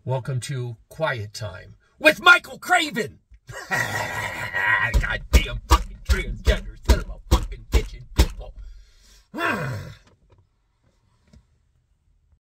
Welcome to Quiet Time with Michael Craven. Goddamn fucking transgender son of a fucking bitchin' people.